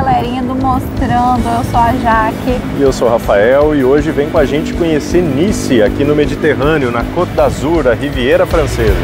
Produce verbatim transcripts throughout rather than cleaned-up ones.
galerinha do Mostrando, eu sou a Jaque. E eu sou o Rafael e hoje vem com a gente conhecer Nice, aqui no Mediterrâneo, na Côte d'Azur, a Riviera Francesa.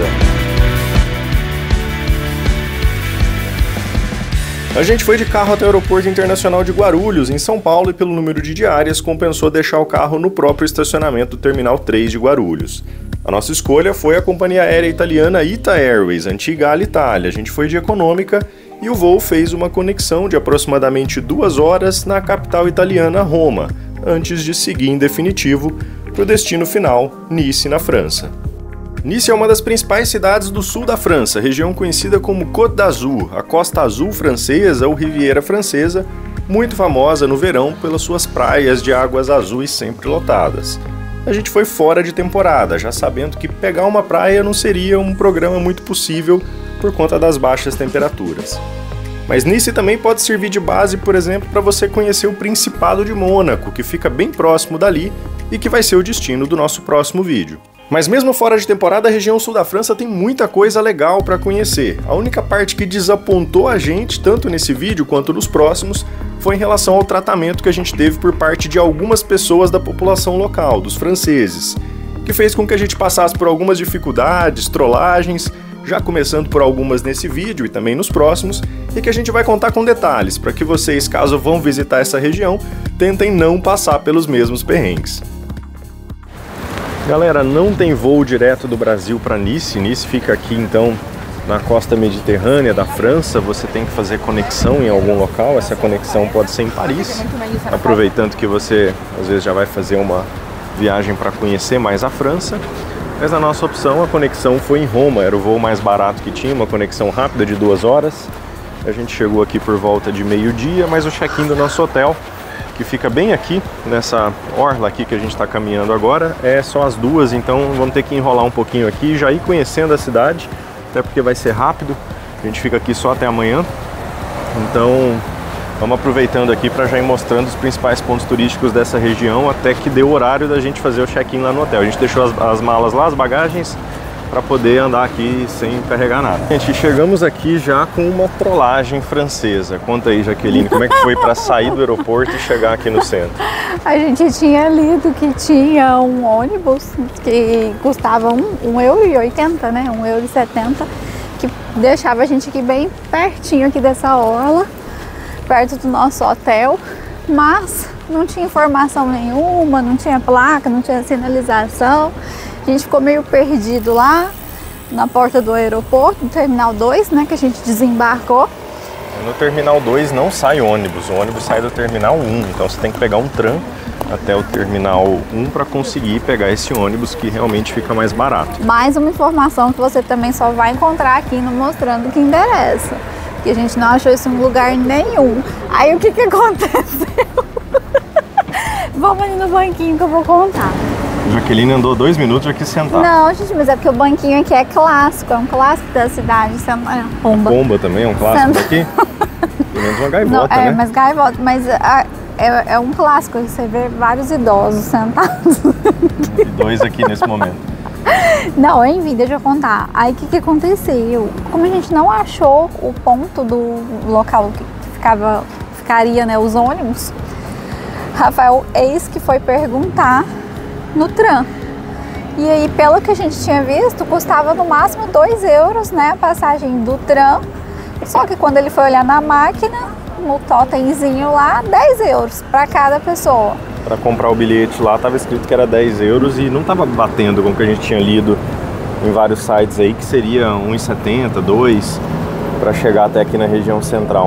A gente foi de carro até o Aeroporto Internacional de Guarulhos, em São Paulo, e pelo número de diárias compensou deixar o carro no próprio estacionamento do Terminal três de Guarulhos. A nossa escolha foi a companhia aérea italiana Ita Airways, antiga Alitalia. A gente foi de econômica e o voo fez uma conexão de aproximadamente duas horas na capital italiana, Roma, antes de seguir em definitivo para o destino final, Nice, na França. Nice é uma das principais cidades do sul da França, região conhecida como Côte d'Azur, a Costa Azul francesa ou Riviera Francesa, muito famosa no verão pelas suas praias de águas azuis sempre lotadas. A gente foi fora de temporada, já sabendo que pegar uma praia não seria um programa muito possível por conta das baixas temperaturas. Mas Nice também pode servir de base, por exemplo, para você conhecer o Principado de Mônaco, que fica bem próximo dali e que vai ser o destino do nosso próximo vídeo. Mas mesmo fora de temporada, a região sul da França tem muita coisa legal para conhecer. A única parte que desapontou a gente, tanto nesse vídeo quanto nos próximos, foi em relação ao tratamento que a gente teve por parte de algumas pessoas da população local, dos franceses, que fez com que a gente passasse por algumas dificuldades, trollagens, já começando por algumas nesse vídeo e também nos próximos, e que a gente vai contar com detalhes, para que vocês, caso vão visitar essa região, tentem não passar pelos mesmos perrengues. Galera, não tem voo direto do Brasil para Nice. Nice fica aqui então na costa mediterrânea da França. Você tem que fazer conexão em algum local. Essa conexão pode ser em Paris, aproveitando que você às vezes já vai fazer uma viagem para conhecer mais a França. Mas a nossa opção, a conexão foi em Roma, era o voo mais barato que tinha, uma conexão rápida de duas horas. A gente chegou aqui por volta de meio-dia, mas o check-in do nosso hotel, que fica bem aqui, nessa orla aqui que a gente está caminhando agora, é só as duas, então vamos ter que enrolar um pouquinho aqui, já ir conhecendo a cidade, até porque vai ser rápido, a gente fica aqui só até amanhã, então vamos aproveitando aqui para já ir mostrando os principais pontos turísticos dessa região, até que dê o horário da gente fazer o check-in lá no hotel. A gente deixou as, as malas lá, as bagagens, para poder andar aqui sem carregar nada. Gente, chegamos aqui já com uma trollagem francesa. Conta aí, Jaqueline, como é que foi para sair do aeroporto e chegar aqui no centro? A gente tinha lido que tinha um ônibus que custava um euro e oitenta, né? um euro e setenta, que deixava a gente aqui bem pertinho aqui dessa orla, perto do nosso hotel, mas não tinha informação nenhuma, não tinha placa, não tinha sinalização. A gente ficou meio perdido lá na porta do aeroporto, no Terminal dois, né, que a gente desembarcou. No Terminal dois não sai ônibus, o ônibus sai do Terminal um, então você tem que pegar um tram até o Terminal um para conseguir pegar esse ônibus, que realmente fica mais barato. Mais uma informação que você também só vai encontrar aqui no Mostrando, que interessa, porque a gente não achou isso em lugar nenhum. Aí o que que aconteceu? Vamos ali no banquinho que eu vou contar. Jaqueline andou dois minutos e quis sentar. Não, gente, mas é porque o banquinho aqui é clássico, é um clássico da cidade. É, pomba. A pomba também é um clássico Senta... daqui? Pelo menos uma gaivota, não, é, né? mas gaivota, mas a, é, é um clássico, você vê vários idosos sentados. E dois aqui nesse momento. Não, enfim, deixa eu contar. Aí o que que aconteceu? Como a gente não achou o ponto do local que ficava, ficaria, né, os ônibus, Rafael, eis que foi perguntar no tram. E aí, pelo que a gente tinha visto, custava no máximo dois euros, né, a passagem do tram. Só que quando ele foi olhar na máquina, no totemzinho lá, dez euros para cada pessoa. Para comprar o bilhete lá, estava escrito que era dez euros e não estava batendo com o que a gente tinha lido em vários sites aí, que seria um real e setenta, dois, para chegar até aqui na região central.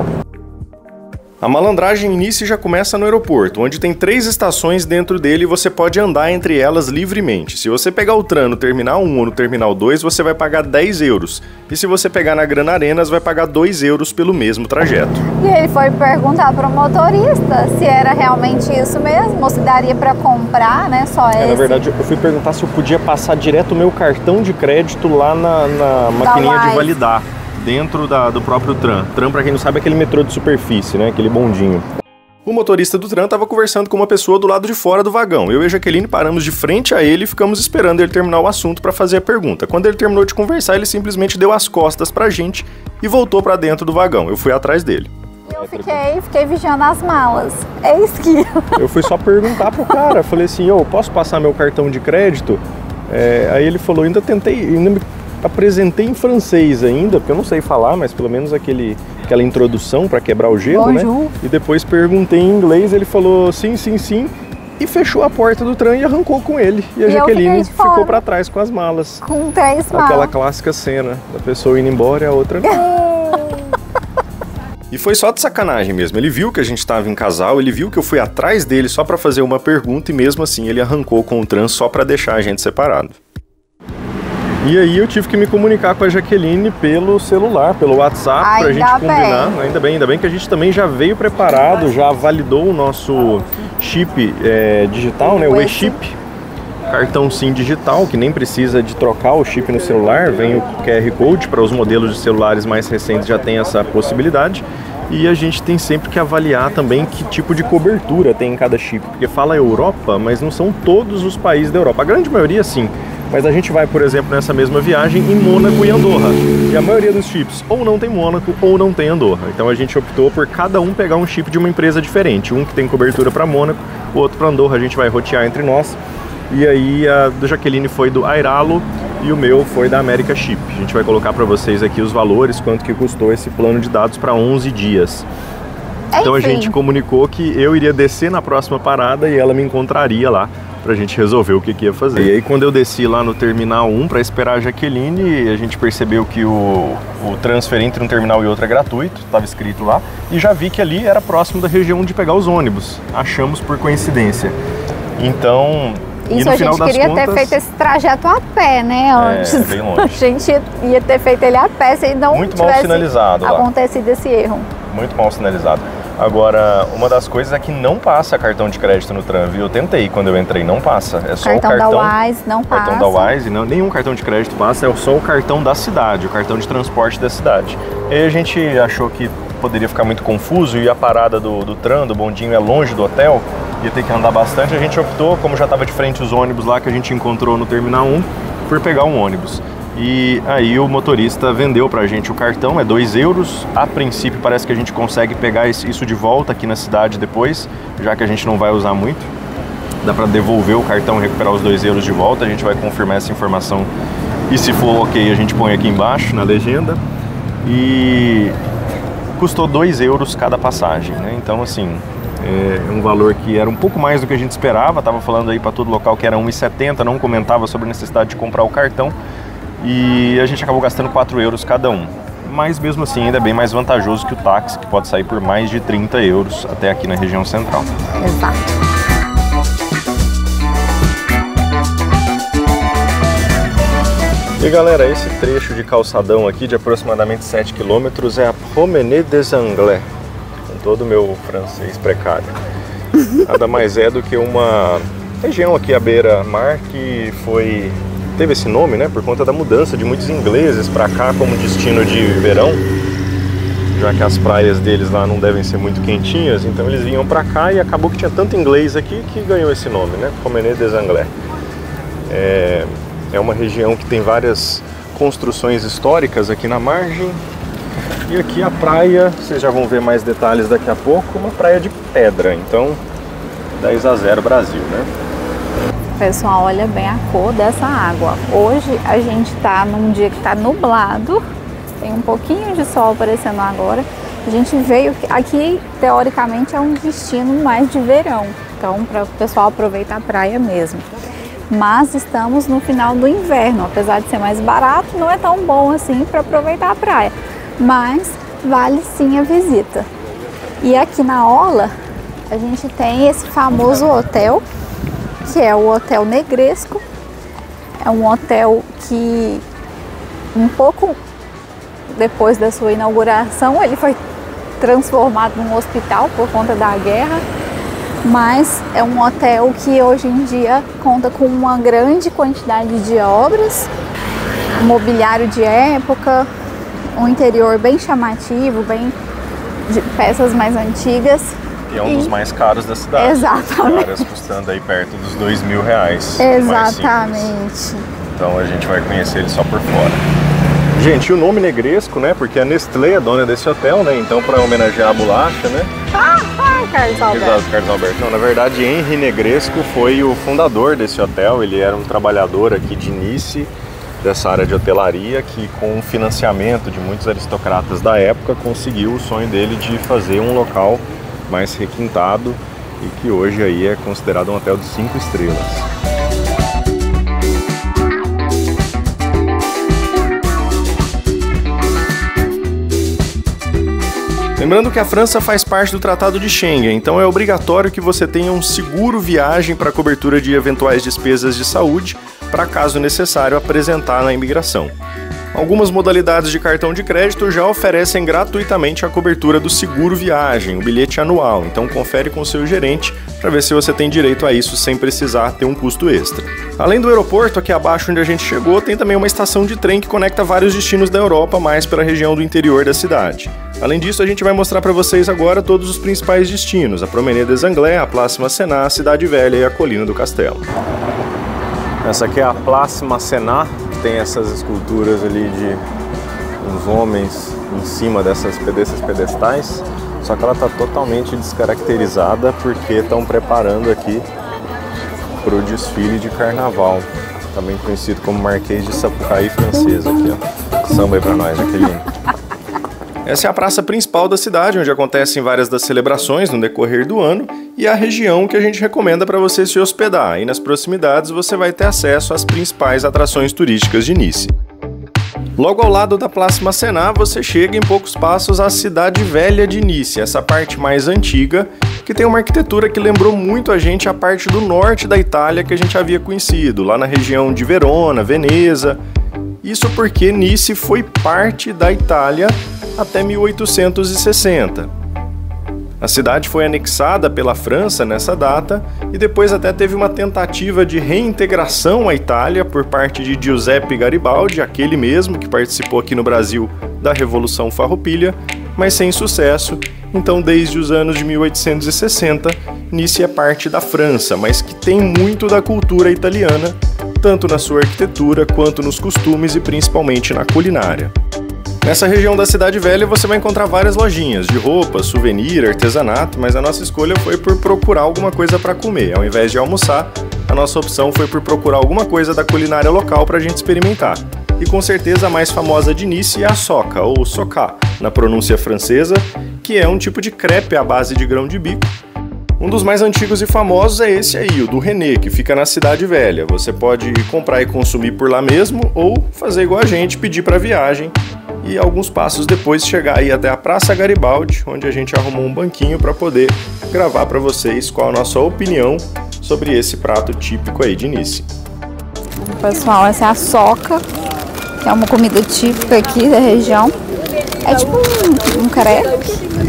A malandragem em Nice já começa no aeroporto, onde tem três estações dentro dele e você pode andar entre elas livremente. Se você pegar o tram no Terminal um ou no Terminal dois, você vai pagar dez euros. E se você pegar na Gran Arenas, vai pagar dois euros pelo mesmo trajeto. E ele foi perguntar para o motorista se era realmente isso mesmo, ou se daria para comprar, né, só esse. É, na verdade, eu fui perguntar se eu podia passar direto o meu cartão de crédito lá na, na maquininha de validar. Dentro da, do próprio tram. Tram, pra quem não sabe, é aquele metrô de superfície, né? Aquele bondinho. O motorista do tram estava conversando com uma pessoa do lado de fora do vagão. Eu e a Jaqueline paramos de frente a ele e ficamos esperando ele terminar o assunto para fazer a pergunta. Quando ele terminou de conversar, ele simplesmente deu as costas pra gente e voltou para dentro do vagão. Eu fui atrás dele. eu fiquei, fiquei vigiando as malas. Eis que... Eu fui só perguntar pro cara, falei assim, ô, posso passar meu cartão de crédito? É, aí ele falou, ainda tentei, ainda me apresentei em francês ainda, porque eu não sei falar, mas pelo menos aquele, aquela introdução para quebrar o gelo, Bonjour. Né? E depois perguntei em inglês, ele falou sim, sim, sim, e fechou a porta do trem e arrancou com ele. E a e Jaqueline ficou para trás com as malas. Com três malas. Aquela clássica cena da pessoa indo embora e a outra não. E foi só de sacanagem mesmo. Ele viu que a gente estava em casal, ele viu que eu fui atrás dele só para fazer uma pergunta e mesmo assim ele arrancou com o trans só para deixar a gente separado. E aí eu tive que me comunicar com a Jaqueline pelo celular, pelo WhatsApp, ainda pra gente combinar. Bem. Ainda bem, ainda bem que a gente também já veio preparado, já validou o nosso chip é, digital, né? O eChip. Cartão SIM digital, que nem precisa de trocar o chip no celular. Vem o Q R Code, para os modelos de celulares mais recentes já tem essa possibilidade. E a gente tem sempre que avaliar também que tipo de cobertura tem em cada chip. Porque fala Europa, mas não são todos os países da Europa. A grande maioria sim. Mas a gente vai, por exemplo, nessa mesma viagem em Mônaco e Andorra. E a maioria dos chips ou não tem Mônaco ou não tem Andorra. Então a gente optou por cada um pegar um chip de uma empresa diferente. Um que tem cobertura para Mônaco, o outro para Andorra. A gente vai rotear entre nós. E aí a do Jaqueline foi do Airalo e o meu foi da América Chip. A gente vai colocar para vocês aqui os valores, quanto que custou esse plano de dados para onze dias. Então a gente comunicou que eu iria descer na próxima parada e ela me encontraria lá pra gente resolver o que, que ia fazer. E aí quando eu desci lá no Terminal um para esperar a Jaqueline, a gente percebeu que o, o transfer entre um terminal e outro é gratuito, estava escrito lá, e já vi que ali era próximo da região de pegar os ônibus. Achamos por coincidência. Então... Isso a gente queria contas, ter feito esse trajeto a pé, né? Antes. É, bem longe. A gente ia ter feito ele a pé se não Muito mal sinalizado acontecido lá. esse erro. Muito mal sinalizado. Agora, uma das coisas é que não passa cartão de crédito no tram, viu? Eu tentei quando eu entrei, não passa. É só cartão o cartão da Wise não passa. Cartão da Wise, não, nenhum cartão de crédito passa, é só o cartão da cidade, o cartão de transporte da cidade. E aí a gente achou que poderia ficar muito confuso e a parada do, do tram, do bondinho é longe do hotel, ia ter que andar bastante. A gente optou, como já estava de frente os ônibus lá que a gente encontrou no Terminal um, por pegar um ônibus. E aí o motorista vendeu pra gente o cartão, é dois euros. A princípio parece que a gente consegue pegar isso de volta aqui na cidade depois, já que a gente não vai usar muito. Dá pra devolver o cartão e recuperar os dois euros de volta, a gente vai confirmar essa informação. E se for ok, a gente põe aqui embaixo na legenda. E custou dois euros cada passagem, né? Então assim, é um valor que era um pouco mais do que a gente esperava. Tava falando aí para todo local que era um real e setenta centavos, não comentava sobre a necessidade de comprar o cartão. E a gente acabou gastando quatro euros cada um. Mas mesmo assim ainda é bem mais vantajoso que o táxi, que pode sair por mais de trinta euros até aqui na região central. Exato. E galera, esse trecho de calçadão aqui de aproximadamente sete quilômetros é a Promenade des Anglais, com todo o meu francês precário. Nada mais é do que uma região aqui à beira-mar que foi... teve esse nome, né, por conta da mudança de muitos ingleses para cá como destino de verão, já que as praias deles lá não devem ser muito quentinhas, então eles vinham para cá e acabou que tinha tanto inglês aqui que ganhou esse nome, né, Promenade des Anglais. É, é uma região que tem várias construções históricas aqui na margem, e aqui a praia, vocês já vão ver mais detalhes daqui a pouco, uma praia de pedra, então dez a zero Brasil, né? Pessoal, olha bem a cor dessa água. Hoje a gente tá num dia que tá nublado, tem um pouquinho de sol aparecendo agora. A gente veio aqui, teoricamente, é um destino mais de verão, então para o pessoal aproveitar a praia mesmo. Mas estamos no final do inverno, apesar de ser mais barato, não é tão bom assim para aproveitar a praia, mas vale sim a visita. E aqui na orla a gente tem esse famoso hotel, que é o Hotel Negresco. É um hotel que um pouco depois da sua inauguração ele foi transformado num hospital por conta da guerra, mas é um hotel que hoje em dia conta com uma grande quantidade de obras, mobiliário de época, um interior bem chamativo, bem de peças mais antigas. E é um e... dos mais caros da cidade. Exatamente. Várias custando aí perto dos dois mil reais. Exatamente. Então a gente vai conhecer ele só por fora. Gente, e o nome Negresco, né? Porque a Nestlé é dona desse hotel, né? Então, para homenagear a bolacha, né? Ah, ah, Carlos Alberto. Carlos Alberto. Não, na verdade, Henri Negresco foi o fundador desse hotel. Ele era um trabalhador aqui de Nice, dessa área de hotelaria, que com o financiamento de muitos aristocratas da época, conseguiu o sonho dele de fazer um local mais requintado e que hoje aí é considerado um hotel de cinco estrelas. Lembrando que a França faz parte do Tratado de Schengen, então é obrigatório que você tenha um seguro viagem para cobertura de eventuais despesas de saúde, para caso necessário apresentar na imigração. Algumas modalidades de cartão de crédito já oferecem gratuitamente a cobertura do seguro viagem, o bilhete anual, então confere com o seu gerente para ver se você tem direito a isso sem precisar ter um custo extra. Além do aeroporto, aqui abaixo onde a gente chegou, tem também uma estação de trem que conecta vários destinos da Europa, mais pela região do interior da cidade. Além disso, a gente vai mostrar para vocês agora todos os principais destinos, a Promenade des Anglais, a Place Masséna, a Cidade Velha e a Colina do Castelo. Essa aqui é a Place Masséna, que tem essas esculturas ali de uns homens em cima dessas desses pedestais, só que ela está totalmente descaracterizada porque estão preparando aqui para o desfile de carnaval, também conhecido como Marquês de Sapucaí francês. Aqui, ó. Samba aí para nós, Jaqueline. Essa é a praça principal da cidade, onde acontecem várias das celebrações no decorrer do ano, e a região que a gente recomenda para você se hospedar. E nas proximidades você vai ter acesso às principais atrações turísticas de Nice. Logo ao lado da Place Masséna, você chega em poucos passos à Cidade Velha de Nice, essa parte mais antiga, que tem uma arquitetura que lembrou muito a gente a parte do norte da Itália que a gente havia conhecido, lá na região de Verona, Veneza. Isso porque Nice foi parte da Itália até mil oitocentos e sessenta. A cidade foi anexada pela França nessa data e depois até teve uma tentativa de reintegração à Itália por parte de Giuseppe Garibaldi, aquele mesmo que participou aqui no Brasil da Revolução Farroupilha, mas sem sucesso. Então, desde os anos de mil oitocentos e sessenta, Nice é parte da França, mas que tem muito da cultura italiana, tanto na sua arquitetura quanto nos costumes e principalmente na culinária. Nessa região da Cidade Velha você vai encontrar várias lojinhas de roupa, souvenir, artesanato, mas a nossa escolha foi por procurar alguma coisa para comer. Ao invés de almoçar, a nossa opção foi por procurar alguma coisa da culinária local para a gente experimentar. E com certeza a mais famosa de Nice é a soca, ou socá, na pronúncia francesa, que é um tipo de crepe à base de grão de bico. Um dos mais antigos e famosos é esse aí, o do René, que fica na Cidade Velha. Você pode comprar e consumir por lá mesmo ou fazer igual a gente, pedir para viagem e alguns passos depois chegar aí até a Praça Garibaldi, onde a gente arrumou um banquinho para poder gravar para vocês qual a nossa opinião sobre esse prato típico aí de Nice. Pessoal, essa é a soca, que é uma comida típica aqui da região. É tipo um, um crepe,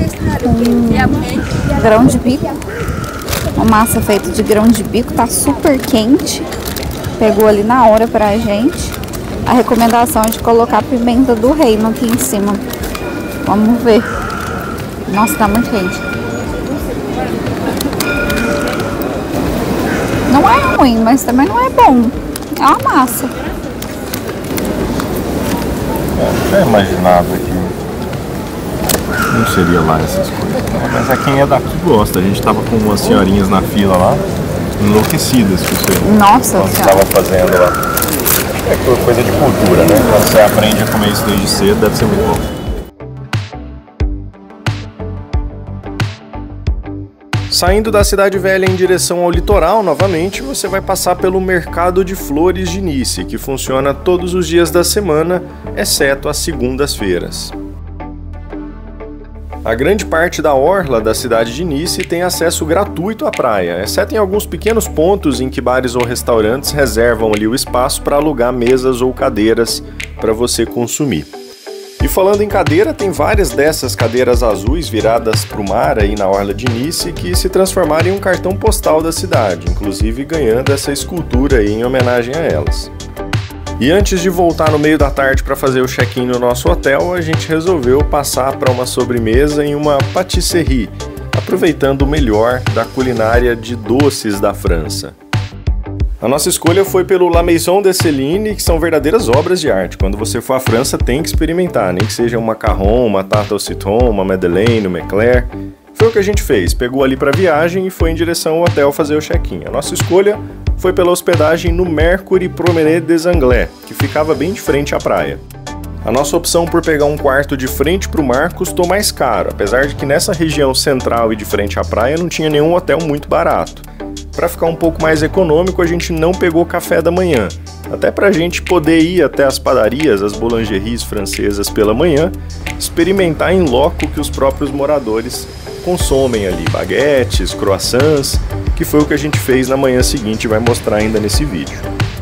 um grão de bico, uma massa feita de grão de bico, tá super quente, pegou ali na hora pra gente. A recomendação é de colocar pimenta do reino aqui em cima. Vamos ver. Nossa, tá muito quente. Não é ruim, mas também não é bom. É uma massa. É, já imaginava que não seria lá essas coisas, né? Mas é quem é daqui gosta. A gente tava com umas senhorinhas na fila lá, enlouquecidas com isso aí. Nossa Senhora. Tava fazendo lá. É coisa de cultura, né? Quando você aprende a comer isso desde cedo, deve ser muito bom. Saindo da Cidade Velha em direção ao litoral, novamente, você vai passar pelo Mercado de Flores de Nice, que funciona todos os dias da semana, exceto às segundas-feiras. A grande parte da orla da cidade de Nice tem acesso gratuito à praia, exceto em alguns pequenos pontos em que bares ou restaurantes reservam ali o espaço para alugar mesas ou cadeiras para você consumir. E falando em cadeira, tem várias dessas cadeiras azuis viradas para o mar aí na orla de Nice que se transformaram em um cartão postal da cidade, inclusive ganhando essa escultura aí em homenagem a elas. E antes de voltar no meio da tarde para fazer o check-in no nosso hotel, a gente resolveu passar para uma sobremesa em uma pâtisserie, aproveitando o melhor da culinária de doces da França. A nossa escolha foi pelo La Maison de Céline, que são verdadeiras obras de arte. Quando você for à França, tem que experimentar, nem que seja um macarron, uma tarte au citron, uma madeleine, uma eclair. Foi o que a gente fez, pegou ali para viagem e foi em direção ao hotel fazer o check-in. A nossa escolha foi pela hospedagem no Mercury Promenade des Anglais, que ficava bem de frente à praia. A nossa opção por pegar um quarto de frente para o mar custou mais caro, apesar de que nessa região central e de frente à praia não tinha nenhum hotel muito barato. Para ficar um pouco mais econômico, a gente não pegou café da manhã, até para a gente poder ir até as padarias, as boulangeries francesas pela manhã, experimentar em loco o que os próprios moradores consomem ali, baguetes, croissants, que foi o que a gente fez na manhã seguinte e vai mostrar ainda nesse vídeo.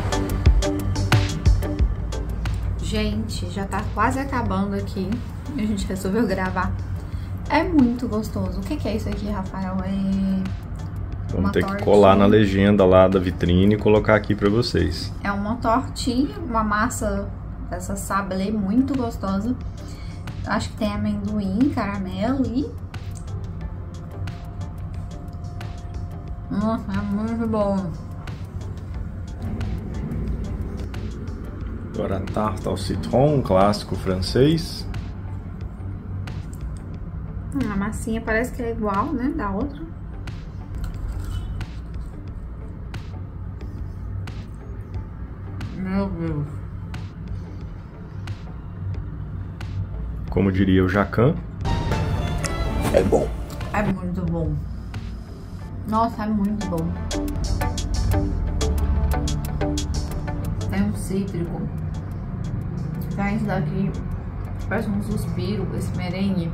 Gente, já tá quase acabando aqui, a gente resolveu gravar. É muito gostoso. O que que é isso aqui, Rafael? É... Vamos uma ter tortinha. Que colar na legenda lá da vitrine e colocar aqui pra vocês. É uma tortinha, uma massa dessa sablé muito gostosa. Acho que tem amendoim, caramelo e... Hum, é muito bom. Agora a tarte au citron, um clássico francês. Hum, a massinha parece que é igual, né, da outra. Meu Deus. Como diria o Jacan, é bom. É muito bom. Nossa, é muito bom. Tem um cítrico. Tem isso daqui. Parece um suspiro, esse merengue.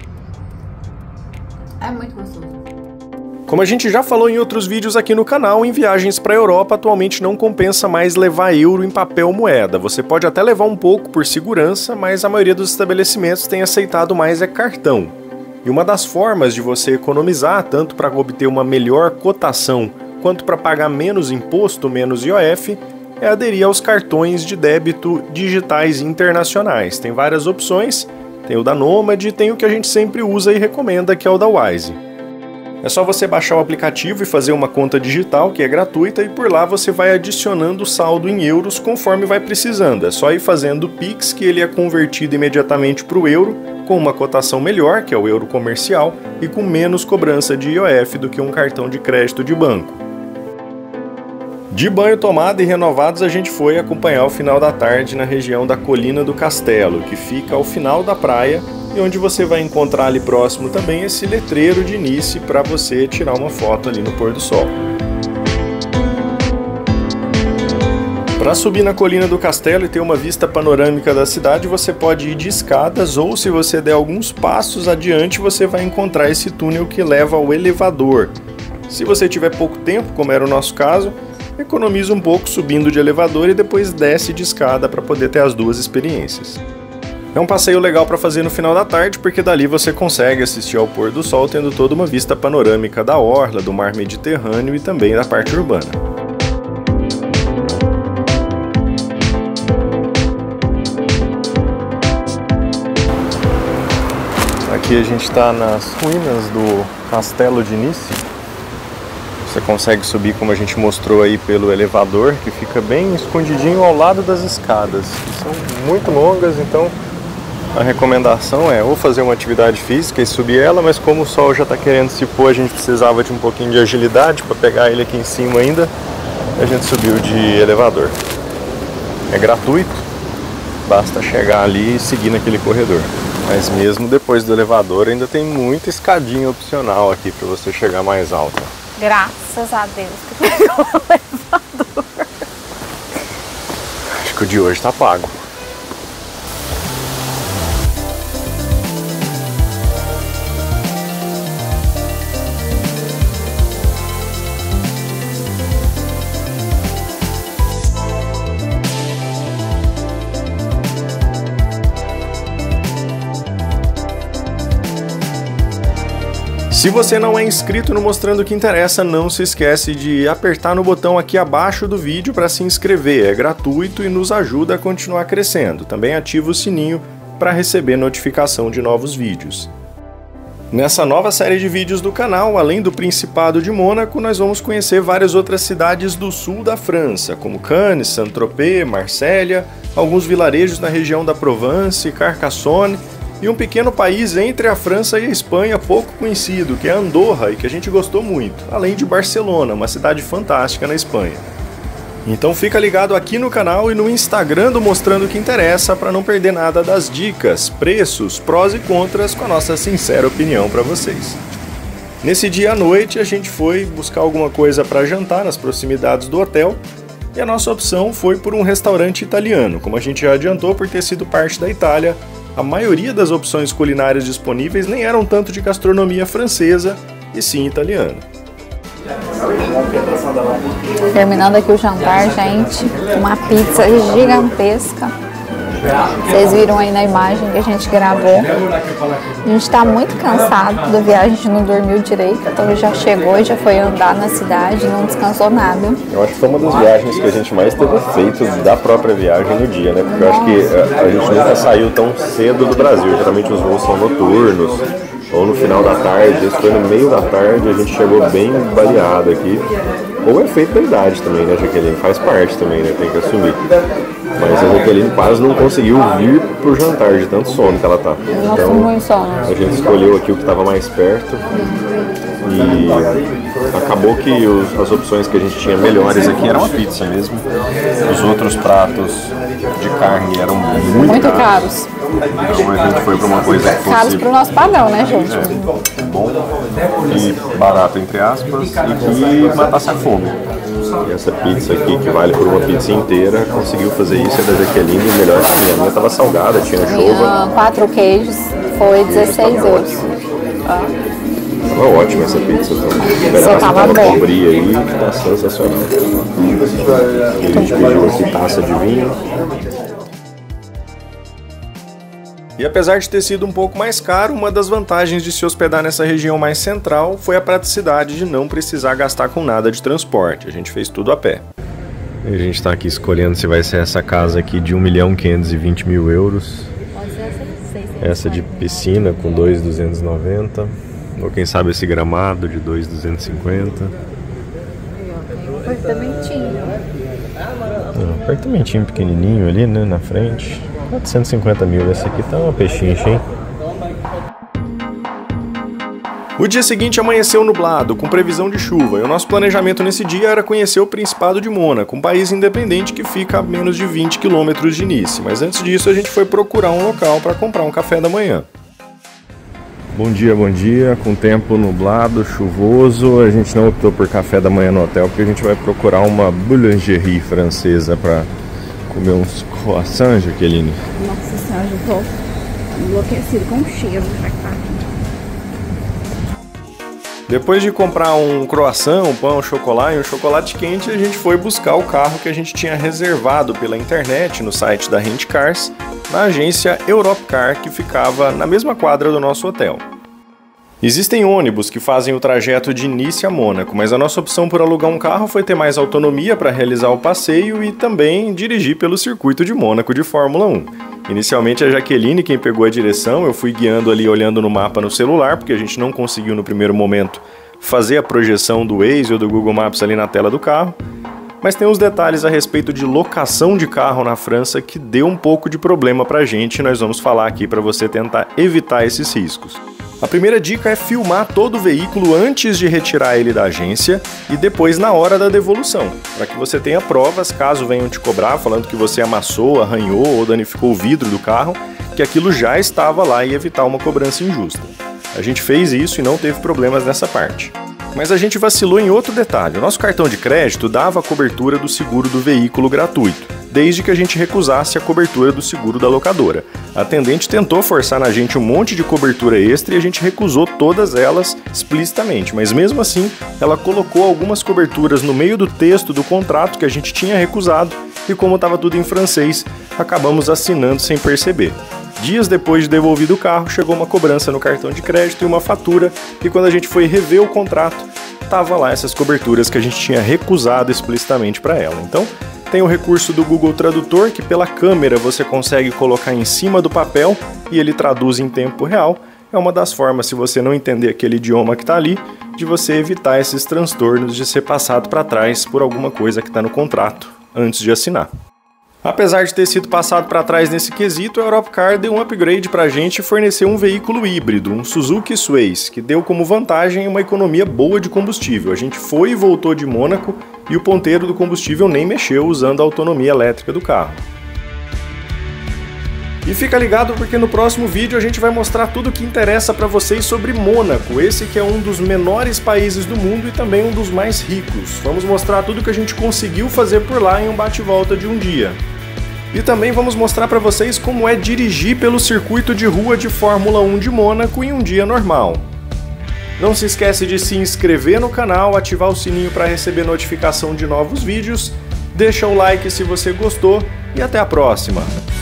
É muito gostoso. Como a gente já falou em outros vídeos aqui no canal, em viagens para a Europa atualmente não compensa mais levar euro em papel moeda. Você pode até levar um pouco por segurança, mas a maioria dos estabelecimentos tem aceitado mais é cartão. E uma das formas de você economizar, tanto para obter uma melhor cotação, quanto para pagar menos imposto, menos I O F, é aderir aos cartões de débito digitais internacionais. Tem várias opções, tem o da Nomad e tem o que a gente sempre usa e recomenda, que é o da Wise. É só você baixar o aplicativo e fazer uma conta digital, que é gratuita, e por lá você vai adicionando saldo em euros conforme vai precisando. É só ir fazendo o Pix, que ele é convertido imediatamente para o euro, com uma cotação melhor, que é o euro comercial, e com menos cobrança de I O F do que um cartão de crédito de banco. De banho tomado e renovados, a gente foi acompanhar o final da tarde na região da Colina do Castelo, que fica ao final da praia, e onde você vai encontrar ali próximo também esse letreiro de Nice para você tirar uma foto ali no pôr do sol. Para subir na Colina do Castelo e ter uma vista panorâmica da cidade, você pode ir de escadas, ou se você der alguns passos adiante, você vai encontrar esse túnel que leva ao elevador. Se você tiver pouco tempo, como era o nosso caso, economiza um pouco subindo de elevador e depois desce de escada para poder ter as duas experiências. É um passeio legal para fazer no final da tarde, porque dali você consegue assistir ao pôr do sol tendo toda uma vista panorâmica da orla, do mar Mediterrâneo e também da parte urbana. Aqui a gente está nas ruínas do Castelo de Nice. Você consegue subir, como a gente mostrou aí, pelo elevador, que fica bem escondidinho ao lado das escadas, que são muito longas, então a recomendação é ou fazer uma atividade física e subir ela, mas como o sol já está querendo se pôr, a gente precisava de um pouquinho de agilidade para pegar ele aqui em cima ainda, a gente subiu de elevador. É gratuito, basta chegar ali e seguir naquele corredor. Mas mesmo depois do elevador ainda tem muita escadinha opcional aqui para você chegar mais alto. Graças a Deus que pegou o elevador. Acho que o de hoje está pago. Se você não é inscrito no Mostrando o que Interessa, não se esquece de apertar no botão aqui abaixo do vídeo para se inscrever. É gratuito e nos ajuda a continuar crescendo. Também ativa o sininho para receber notificação de novos vídeos. Nessa nova série de vídeos do canal, além do Principado de Mônaco, nós vamos conhecer várias outras cidades do sul da França, como Cannes, Saint-Tropez, Marselha, alguns vilarejos na região da Provence, Carcassonne e um pequeno país entre a França e a Espanha pouco conhecido, que é Andorra e que a gente gostou muito, além de Barcelona, uma cidade fantástica na Espanha. Então fica ligado aqui no canal e no Instagram do Mostrando o que Interessa para não perder nada das dicas, preços, prós e contras com a nossa sincera opinião para vocês. Nesse dia à noite a gente foi buscar alguma coisa para jantar nas proximidades do hotel e a nossa opção foi por um restaurante italiano. Como a gente já adiantou, por ter sido parte da Itália, a maioria das opções culinárias disponíveis nem eram tanto de gastronomia francesa e sim italiana. Terminando aqui o jantar, gente, uma pizza gigantesca. Vocês viram aí na imagem que a gente gravou. A gente tá muito cansado da viagem, a gente não dormiu direito, então já chegou e já foi andar na cidade, não descansou nada. Eu acho que foi uma das viagens que a gente mais teve feito da própria viagem no dia, né? Porque eu acho que a gente nunca saiu tão cedo do Brasil, geralmente os voos são noturnos ou no final da tarde. Esse foi no meio da tarde, a gente chegou bem baleado aqui. Ou é efeito da idade também, né, Jaqueline? Faz parte também, né? Tem que assumir. Mas a Jaqueline quase não conseguiu vir pro jantar, de tanto sono que ela tá. Então, muito sono. A gente escolheu aqui o que estava mais perto. E acabou que os, as opções que a gente tinha melhores aqui eram a pizza mesmo. Os outros pratos de carne eram muito, muito caros. caros. Então a gente foi para uma coisa que fosse... Caros pro nosso padrão, né, gente? É, bom e barato, entre aspas, e que matasse a fome. E essa pizza aqui, que vale por uma pizza inteira, conseguiu fazer isso. É da Jaqueline, melhor que a minha. A minha estava salgada, tinha chova. Quatro queijos, foi dezesseis euros. Ah. Tava ótima essa pizza. Só tava bom. Cobria aí, tá sensacional. E a gente pediu aqui taça de vinho. E apesar de ter sido um pouco mais caro, uma das vantagens de se hospedar nessa região mais central foi a praticidade de não precisar gastar com nada de transporte. A gente fez tudo a pé. E a gente está aqui escolhendo se vai ser essa casa aqui de um milhão quinhentos e vinte mil euros. Essa de piscina com dois mil duzentos e noventa. Ou quem sabe esse gramado de dois mil duzentos e cinquenta. Apartamentinho. Um apartamentinho pequenininho ali, né, na frente. quatrocentos e cinquenta mil, esse aqui tá uma pechincha, hein? O dia seguinte amanheceu nublado, com previsão de chuva, e o nosso planejamento nesse dia era conhecer o Principado de Mônaco, um país independente que fica a menos de vinte quilômetros de Nice. Mas antes disso a gente foi procurar um local para comprar um café da manhã. Bom dia, bom dia, com tempo nublado, chuvoso. A gente não optou por café da manhã no hotel, porque a gente vai procurar uma boulangerie francesa para comer uns croissants, Jaqueline. Nossa senhora, eu tô enlouquecido com o cheiro já que tá aqui. Depois de comprar um croissant, um pão, um chocolate e um chocolate quente, a gente foi buscar o carro que a gente tinha reservado pela internet no site da Rent Cars, na agência Europcar, que ficava na mesma quadra do nosso hotel. Existem ônibus que fazem o trajeto de Nice a Mônaco, mas a nossa opção por alugar um carro foi ter mais autonomia para realizar o passeio e também dirigir pelo circuito de Mônaco de Fórmula um. Inicialmente a Jaqueline quem pegou a direção, eu fui guiando ali olhando no mapa no celular, porque a gente não conseguiu no primeiro momento fazer a projeção do Waze ou do Google Maps ali na tela do carro. Mas tem uns detalhes a respeito de locação de carro na França que deu um pouco de problema pra gente e nós vamos falar aqui para você tentar evitar esses riscos. A primeira dica é filmar todo o veículo antes de retirar ele da agência e depois na hora da devolução, para que você tenha provas caso venham te cobrar falando que você amassou, arranhou ou danificou o vidro do carro, que aquilo já estava lá e evitar uma cobrança injusta. A gente fez isso e não teve problemas nessa parte. Mas a gente vacilou em outro detalhe. O nosso cartão de crédito dava a cobertura do seguro do veículo gratuito, desde que a gente recusasse a cobertura do seguro da locadora. A atendente tentou forçar na gente um monte de cobertura extra e a gente recusou todas elas explicitamente, mas mesmo assim ela colocou algumas coberturas no meio do texto do contrato que a gente tinha recusado e como estava tudo em francês, acabamos assinando sem perceber. Dias depois de devolvido o carro, chegou uma cobrança no cartão de crédito e uma fatura, e quando a gente foi rever o contrato, tava lá essas coberturas que a gente tinha recusado explicitamente para ela. Então, tem o recurso do Google Tradutor, que pela câmera você consegue colocar em cima do papel e ele traduz em tempo real, é uma das formas, se você não entender aquele idioma que está ali, de você evitar esses transtornos de ser passado para trás por alguma coisa que está no contrato antes de assinar. Apesar de ter sido passado para trás nesse quesito, a Europcar deu um upgrade para a gente e forneceu um veículo híbrido, um Suzuki Sways, que deu como vantagem uma economia boa de combustível. A gente foi e voltou de Mônaco e o ponteiro do combustível nem mexeu usando a autonomia elétrica do carro. E fica ligado porque no próximo vídeo a gente vai mostrar tudo o que interessa para vocês sobre Mônaco, esse que é um dos menores países do mundo e também um dos mais ricos. Vamos mostrar tudo o que a gente conseguiu fazer por lá em um bate-volta de um dia. E também vamos mostrar para vocês como é dirigir pelo circuito de rua de Fórmula um de Mônaco em um dia normal. Não se esquece de se inscrever no canal, ativar o sininho para receber notificação de novos vídeos, deixa o like se você gostou e até a próxima!